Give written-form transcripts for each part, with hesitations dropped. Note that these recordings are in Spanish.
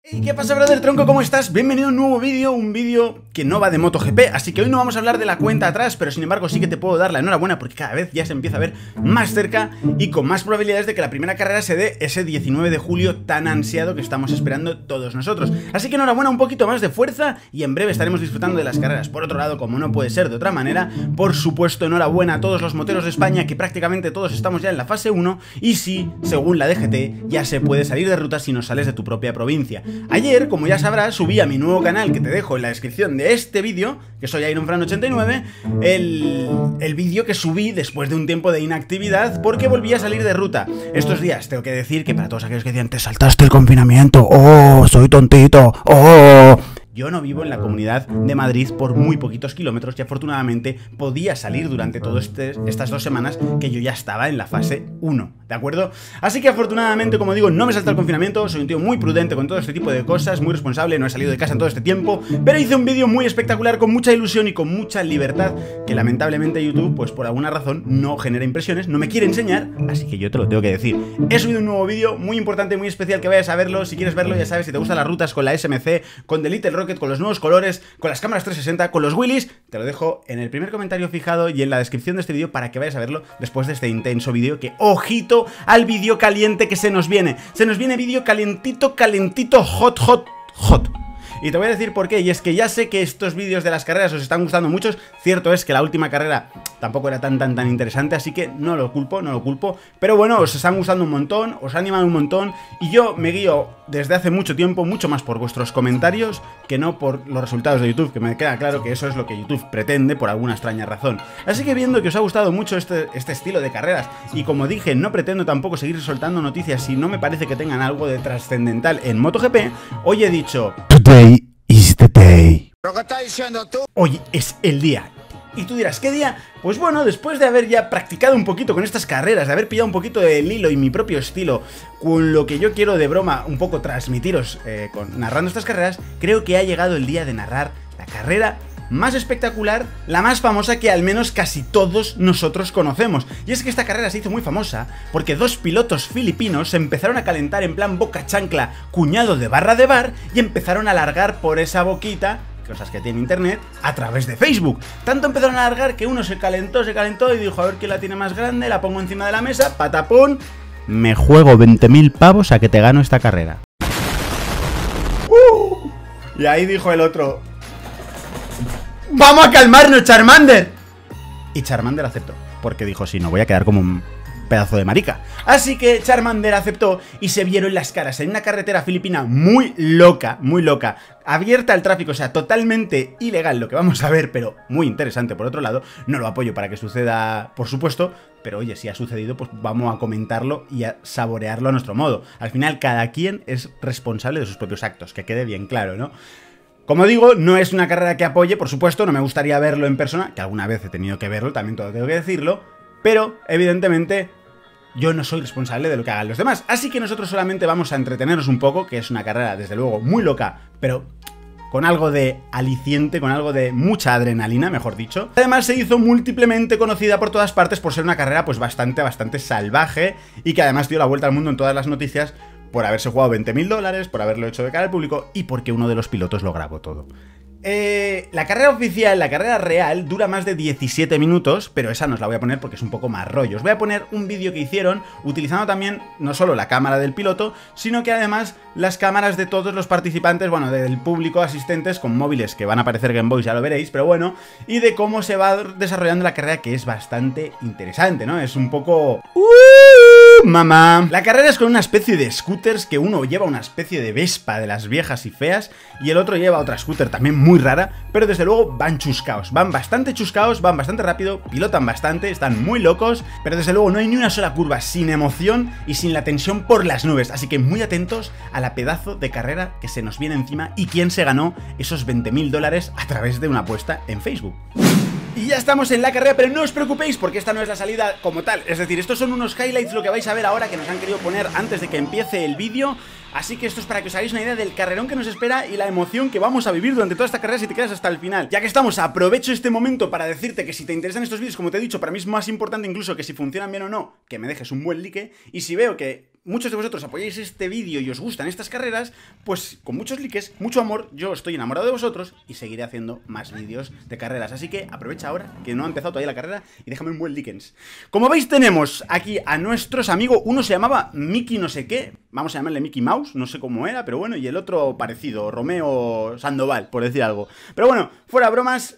¿Y qué pasa, brother tronco? ¿Cómo estás? Bienvenido a un nuevo vídeo, un vídeo que no va de MotoGP, así que hoy no vamos a hablar de la cuenta atrás, pero sin embargo sí que te puedo dar la enhorabuena porque cada vez ya se empieza a ver más cerca y con más probabilidades de que la primera carrera se dé ese 19 de julio tan ansiado que estamos esperando todos nosotros. Así que enhorabuena, un poquito más de fuerza y en breve estaremos disfrutando de las carreras. Por otro lado, como no puede ser de otra manera, por supuesto enhorabuena a todos los moteros de España, que prácticamente todos estamos ya en la fase 1 y sí, según la DGT, ya se puede salir de ruta si no sales de tu propia provincia. Ayer, como ya sabrás, subí a mi nuevo canal, que te dejo en la descripción de este vídeo, que soy IronFran89, el vídeo que subí después de un tiempo de inactividad porque volví a salir de ruta. Estos días tengo que decir que para todos aquellos que decían, te saltaste el confinamiento, oh, soy tontito, oh... Yo no vivo en la Comunidad de Madrid por muy poquitos kilómetros y afortunadamente podía salir durante todas estas 2 semanas que yo ya estaba en la fase 1, ¿de acuerdo? Así que afortunadamente, como digo, no me salta el confinamiento, soy un tío muy prudente con todo este tipo de cosas, muy responsable, no he salido de casa en todo este tiempo, pero hice un vídeo muy espectacular con mucha ilusión y con mucha libertad que lamentablemente YouTube, pues por alguna razón, no genera impresiones, no me quiere enseñar, así que yo te lo tengo que decir. He subido un nuevo vídeo muy importante, muy especial, que vayas a verlo, si quieres verlo ya sabes, si te gustan las rutas con la SMC, con The Little Rocket, con los nuevos colores, con las cámaras 360, con los wheelies, te lo dejo en el primer comentario fijado y en la descripción de este vídeo para que vayas a verlo después de este intenso vídeo, que ojito al vídeo caliente que se nos viene vídeo calentito, calentito, hot, hot, hot. Y te voy a decir por qué, y es que ya sé que estos vídeos de las carreras os están gustando muchos. Cierto es que la última carrera tampoco era tan interesante, así que no lo culpo, pero bueno, os están gustando un montón, os animan un montón, y yo me guío desde hace mucho tiempo mucho más por vuestros comentarios que no por los resultados de YouTube, que me queda claro que eso es lo que YouTube pretende por alguna extraña razón. Así que viendo que os ha gustado mucho este estilo de carreras, y como dije, no pretendo tampoco seguir soltando noticias si no me parece que tengan algo de trascendental en MotoGP, hoy he dicho... Today is the day. ¿Pero qué estás diciendo tú? Hoy es el día. Y tú dirás, ¿qué día? Pues bueno, después de haber ya practicado un poquito con estas carreras, de haber pillado un poquito del hilo y mi propio estilo, con lo que yo quiero de broma un poco transmitiros narrando estas carreras, creo que ha llegado el día de narrar la carrera más espectacular, la más famosa que al menos casi todos nosotros conocemos. Y es que esta carrera se hizo muy famosa porque 2 pilotos filipinos se empezaron a calentar en plan boca chancla, cuñado de barra de bar, y empezaron a largar por esa boquita, cosas que tiene internet, a través de Facebook. Tanto empezaron a largar que uno se calentó y dijo, a ver quién la tiene más grande, la pongo encima de la mesa, patapón, me juego 20.000 pavos a que te gano esta carrera. Y ahí dijo el otro, ¡vamos a calmarnos, Charmander! Y Charmander aceptó, porque dijo, sí, no voy a quedar como un pedazo de marica. Así que Charmander aceptó y se vieron las caras en una carretera filipina muy loca, abierta al tráfico, o sea, totalmente ilegal lo que vamos a ver, pero muy interesante por otro lado. No lo apoyo para que suceda, por supuesto, pero oye, si ha sucedido, pues vamos a comentarlo y a saborearlo a nuestro modo. Al final, cada quien es responsable de sus propios actos, que quede bien claro, ¿no? Como digo, no es una carrera que apoye, por supuesto, no me gustaría verlo en persona, que alguna vez he tenido que verlo, también todo tengo que decirlo, pero evidentemente yo no soy responsable de lo que hagan los demás, así que nosotros solamente vamos a entretenernos un poco, que es una carrera desde luego muy loca, pero con algo de aliciente, con algo de mucha adrenalina, mejor dicho. Además se hizo múltiplemente conocida por todas partes por ser una carrera pues bastante salvaje, y que además dio la vuelta al mundo en todas las noticias por haberse jugado 20.000 dólares, por haberlo hecho de cara al público y porque uno de los pilotos lo grabó todo. La carrera oficial, la carrera real, dura más de 17 minutos, pero esa no os la voy a poner porque es un poco más rollo. Os voy a poner un vídeo que hicieron utilizando también no solo la cámara del piloto, sino que además las cámaras de todos los participantes, bueno, del público, asistentes con móviles que van a aparecer Game Boys, ya lo veréis, pero bueno, y de cómo se va desarrollando la carrera, que es bastante interesante, ¿no? Es un poco... mamá. La carrera es con una especie de scooters, que uno lleva una especie de Vespa de las viejas y feas y el otro lleva otra scooter también muy rara, pero desde luego van chuscaos, van bastante chuscaos, van bastante rápido, pilotan bastante, están muy locos, pero desde luego no hay ni una sola curva sin emoción y sin la tensión por las nubes, así que muy atentos a la pedazo de carrera que se nos viene encima y quién se ganó esos 20.000 dólares a través de una apuesta en Facebook. Y ya estamos en la carrera, pero no os preocupéis porque esta no es la salida como tal. Es decir, estos son unos highlights, lo que vais a ver ahora, que nos han querido poner antes de que empiece el vídeo. Así que esto es para que os hagáis una idea del carrerón que nos espera y la emoción que vamos a vivir durante toda esta carrera si te quedas hasta el final. Ya que estamos, aprovecho este momento para decirte que si te interesan estos vídeos, como te he dicho, para mí es más importante incluso que si funcionan bien o no, que me dejes un buen like. Y si veo que muchos de vosotros apoyáis este vídeo y os gustan estas carreras, pues con muchos likes, mucho amor, yo estoy enamorado de vosotros y seguiré haciendo más vídeos de carreras. Así que aprovecha ahora que no ha empezado todavía la carrera y déjame un buen likens. Como veis tenemos aquí a nuestros amigos, uno se llamaba Mickey no sé qué, vamos a llamarle Mickey Mouse, no sé cómo era, pero bueno, y el otro parecido, Romeo Sandoval, por decir algo. Pero bueno, fuera bromas,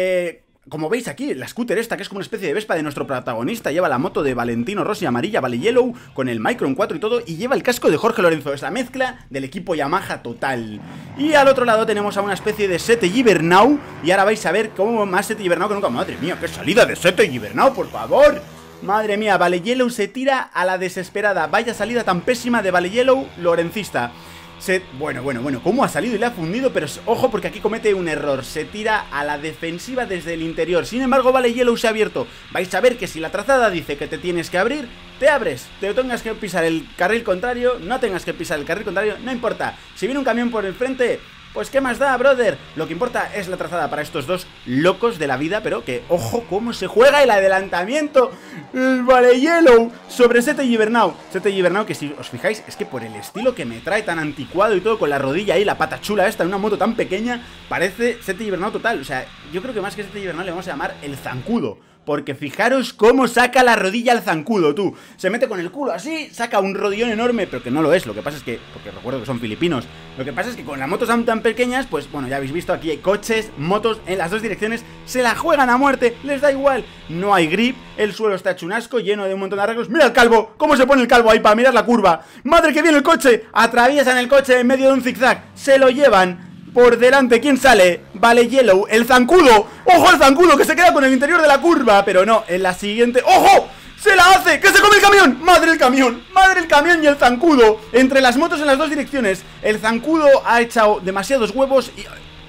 como veis aquí, la scooter esta, que es como una especie de Vespa de nuestro protagonista, lleva la moto de Valentino Rossi amarilla, Vale Yellow, con el Micron 4 y todo, y lleva el casco de Jorge Lorenzo. Es la mezcla del equipo Yamaha total. Y al otro lado tenemos a una especie de Sete Gibernau, y ahora vais a ver cómo más Sete Gibernau que nunca. Madre mía, qué salida de Sete Gibernau, por favor. Madre mía, Vale Yellow se tira a la desesperada. Vaya salida tan pésima de Vale Yellow lorencista. Bueno, cómo ha salido y le ha fundido, pero ojo porque aquí comete un error, se tira a la defensiva desde el interior. Sin embargo, Vale Yellow se ha abierto. Vais a ver que si la trazada dice que te tienes que abrir, te abres. Te tengas que pisar el carril contrario, no tengas que pisar el carril contrario, no importa. Si viene un camión por el frente, pues qué más da, brother. Lo que importa es la trazada para estos dos locos de la vida, pero que, ojo, cómo se juega el adelantamiento. El Vale Yellow sobre Sete Gibernau. Sete Gibernau, que si os fijáis, es que por el estilo que me trae tan anticuado y todo, con la rodilla ahí, la pata chula esta, en una moto tan pequeña, parece Sete Gibernau total. O sea, yo creo que más que Sete Gibernau le vamos a llamar el zancudo. Porque fijaros cómo saca la rodilla al zancudo, tú. Se mete con el culo así, saca un rodillón enorme, pero que no lo es. Lo que pasa es que, porque recuerdo que son filipinos, lo que pasa es que con las motos tan pequeñas, pues bueno, ya habéis visto, aquí hay coches, motos en las dos direcciones, se la juegan a muerte, les da igual. No hay grip, el suelo está hecho un asco, lleno de un montón de arreglos. ¡Mira el calvo! ¿Cómo se pone el calvo ahí para mirar la curva? ¡Madre que viene el coche! Atraviesan el coche en medio de un zigzag, se lo llevan. Por delante, ¿quién sale? Vale Yellow, el zancudo. ¡Ojo el zancudo que se queda con el interior de la curva! Pero no, en la siguiente... ¡Ojo! ¡Se la hace! ¡Que se come el camión! ¡Madre el camión! ¡Madre el camión y el zancudo! Entre las motos en las dos direcciones. El zancudo ha echado demasiados huevos y...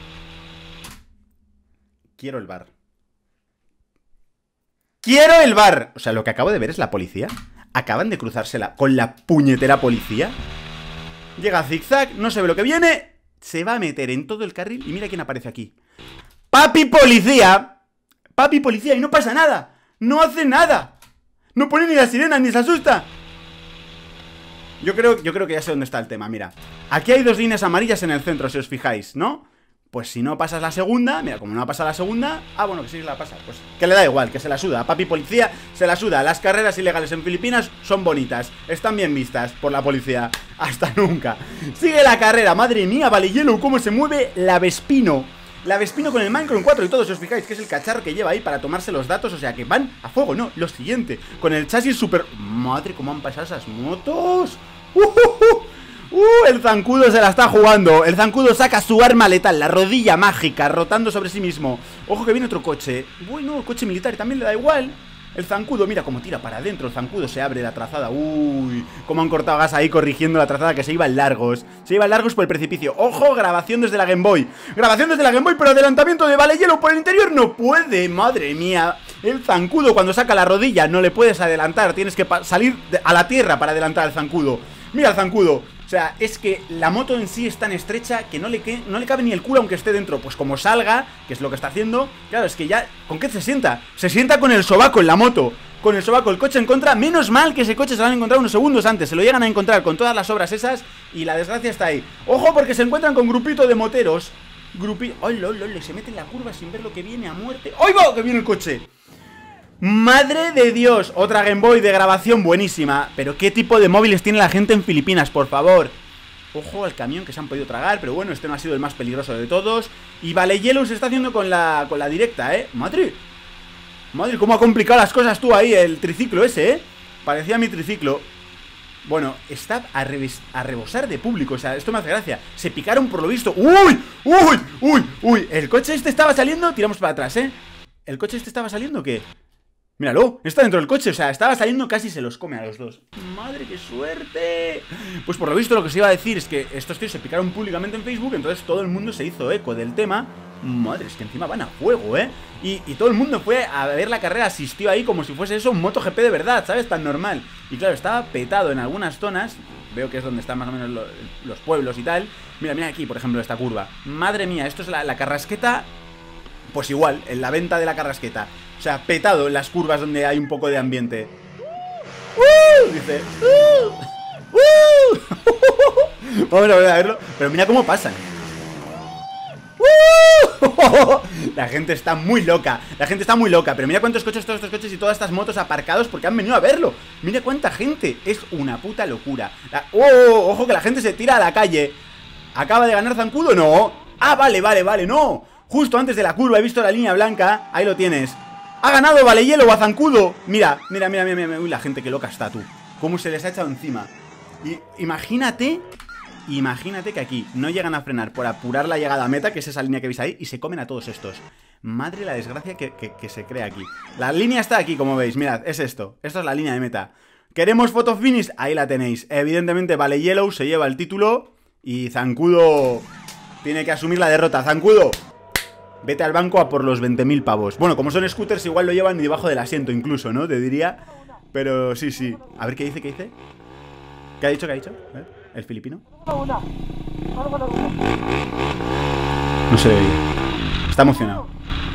Quiero el bar. ¡Quiero el bar! O sea, lo que acabo de ver es la policía. Acaban de cruzársela con la puñetera policía. Llega zigzag, no se ve lo que viene... Se va a meter en todo el carril y mira quién aparece aquí. ¡Papi policía! ¡Papi policía! Y no pasa nada. No hace nada. No pone ni la sirena ni se asusta. Yo creo que ya sé dónde está el tema, mira. Aquí hay dos líneas amarillas en el centro, si os fijáis, ¿no? Pues si no pasas la segunda, mira, como no ha pasado la segunda, bueno, que sí la pasa, pues que le da igual, que se la suda. A papi policía se la suda. Las carreras ilegales en Filipinas son bonitas, están bien vistas por la policía. Hasta nunca. Sigue la carrera, madre mía, Vale Yellow, cómo se mueve la Vespino. La Vespino con el Micron 4 y todo, si os fijáis, que es el cacharro que lleva ahí para tomarse los datos, o sea que van a fuego, no, lo siguiente. Con el chasis super... Madre, cómo han pasado esas motos. El zancudo se la está jugando. El zancudo saca su arma letal, la rodilla mágica, rotando sobre sí mismo. Ojo que viene otro coche. Bueno, coche militar, también le da igual. El zancudo, mira cómo tira para adentro. El zancudo se abre la trazada. Uy, cómo han cortado gas ahí corrigiendo la trazada, que se iban largos. Se iban largos por el precipicio. Ojo, grabación desde la Game Boy. Grabación desde la Game Boy, pero adelantamiento de Vale Yellow por el interior. No puede, madre mía. El zancudo cuando saca la rodilla no le puedes adelantar. Tienes que salir a la tierra para adelantar al zancudo. Mira al zancudo. O sea, es que la moto en sí es tan estrecha que no le cabe ni el culo aunque esté dentro. Pues como salga, que es lo que está haciendo, claro, es que ya... ¿Con qué se sienta? Se sienta con el sobaco en la moto. Con el sobaco, el coche en contra. Menos mal que ese coche se lo han encontrado unos segundos antes. Se lo llegan a encontrar con todas las obras esas y la desgracia está ahí. Ojo porque se encuentran con grupito de moteros. ¡Ay, lol! Se mete en la curva sin ver lo que viene a muerte. ¡Ay, va! ¡Que viene el coche! ¡Madre de Dios! Otra Game Boy de grabación buenísima. Pero ¿qué tipo de móviles tiene la gente en Filipinas, por favor? Ojo al camión que se han podido tragar. Pero bueno, este no ha sido el más peligroso de todos. Y Vale Yellow se está haciendo con la directa, ¿eh? ¡Madre! Madre, cómo ha complicado las cosas tú ahí, el triciclo ese, ¿eh? Parecía mi triciclo. Bueno, está a rebosar de público. O sea, esto me hace gracia. Se picaron por lo visto. ¡Uy! El coche este estaba saliendo. Tiramos para atrás, ¿eh? ¿El coche este estaba saliendo o qué? Míralo, está dentro del coche, o sea, estaba saliendo, casi se los come a los dos. ¡Madre, qué suerte! Pues por lo visto lo que se iba a decir es que estos tíos se picaron públicamente en Facebook, entonces todo el mundo se hizo eco del tema. Madre, es que encima van a fuego, ¿eh? Y todo el mundo fue a ver la carrera, asistió ahí como si fuese eso un MotoGP de verdad, ¿sabes? Tan normal. Y claro, estaba petado en algunas zonas. Veo que es donde están más o menos los pueblos y tal. Mira aquí, por ejemplo, esta curva. Madre mía, esto es la carrasqueta. Pues igual, en la venta de la carrasqueta. O sea, petado en las curvas donde hay un poco de ambiente. Dice. Vamos a volver a verlo. Pero mira cómo pasan. La gente está muy loca. La gente está muy loca. Pero mira cuántos coches, todos estos coches y todas estas motos aparcados porque han venido a verlo. Mira cuánta gente. Es una puta locura. Ojo que la gente se tira a la calle. ¿Acaba de ganar Zancudo? No. Ah, vale, no. Justo antes de la curva he visto la línea blanca. Ahí lo tienes. Ha ganado Vale Yellow a Zancudo. Mira. Uy, la gente que loca está, tú. Cómo se les ha echado encima. Y imagínate que aquí no llegan a frenar por apurar la llegada a meta, que es esa línea que veis ahí, y se comen a todos estos. Madre la desgracia que se crea aquí. La línea está aquí, como veis, mirad, es esto. Esto es la línea de meta. ¿Queremos photo finish? Ahí la tenéis. Evidentemente Vale Yellow se lleva el título y Zancudo tiene que asumir la derrota. Zancudo, vete al banco a por los 20.000 pavos. Bueno, como son scooters igual lo llevan debajo del asiento incluso, ¿no? Te diría. Pero sí. A ver, ¿qué dice? ¿Qué ha dicho? ¿El filipino? No se ve bien. Está emocionado.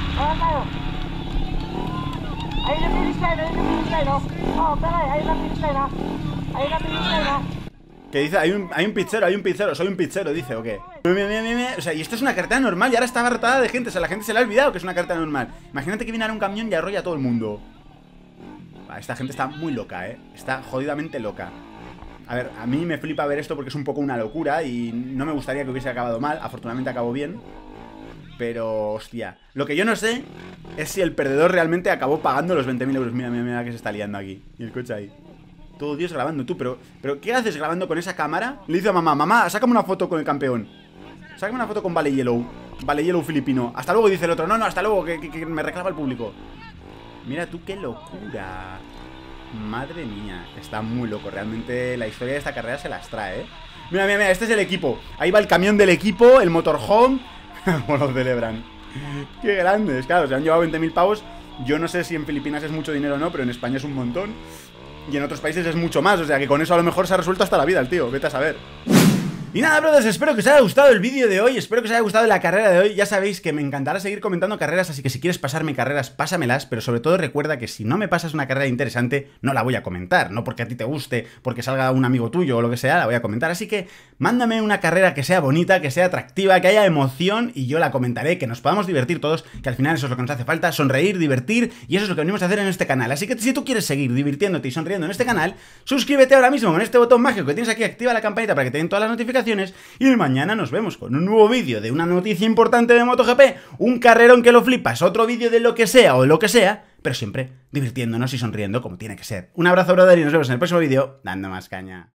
¿Qué dice? Hay un pizzero, soy un pizzero, dice, ¿o qué? O sea, y esto es una carretera normal y ahora está abarrotada de gente. O sea, la gente se le ha olvidado que es una carretera normal. Imagínate que viene ahora un camión y arrolla a todo el mundo. Esta gente está muy loca, está jodidamente loca. A ver, a mí me flipa ver esto porque es un poco una locura y no me gustaría que hubiese acabado mal. Afortunadamente acabó bien. Pero, hostia, lo que yo no sé es si el perdedor realmente acabó pagando los 20.000 euros. Mira que se está liando aquí. Y el coche ahí. Todo Dios grabando, tú, pero ¿qué haces grabando con esa cámara? Le dice a mamá, sácame una foto con el campeón. Sácame una foto con Vale Yellow filipino. Hasta luego, dice el otro. No, hasta luego, que me reclama el público. Mira tú, qué locura. Madre mía, está muy loco. Realmente la historia de esta carrera se las trae, Mira, este es el equipo. Ahí va el camión del equipo, el motorhome. Como lo celebran. Qué grandes, claro, se han llevado 20.000 pavos. Yo no sé si en Filipinas es mucho dinero o no, pero en España es un montón. Y en otros países es mucho más, o sea que con eso a lo mejor se ha resuelto hasta la vida el tío, vete a saber. Y nada, brothers, espero que os haya gustado el vídeo de hoy, espero que os haya gustado la carrera de hoy. Ya sabéis que me encantará seguir comentando carreras, así que si quieres pasarme carreras, pásamelas. Pero sobre todo recuerda que si no me pasas una carrera interesante, no la voy a comentar. No porque a ti te guste, porque salga un amigo tuyo o lo que sea, la voy a comentar. Así que mándame una carrera que sea bonita, que sea atractiva, que haya emoción y yo la comentaré, que nos podamos divertir todos, que al final eso es lo que nos hace falta, sonreír, divertir, y eso es lo que venimos a hacer en este canal. Así que si tú quieres seguir divirtiéndote y sonriendo en este canal, suscríbete ahora mismo con este botón mágico que tienes aquí, activa la campanita para que te den todas las notificaciones y mañana nos vemos con un nuevo vídeo de una noticia importante de MotoGP, un carrerón que lo flipas, otro vídeo de lo que sea o de lo que sea, pero siempre divirtiéndonos y sonriendo como tiene que ser. Un abrazo, brother, y nos vemos en el próximo vídeo dando más caña.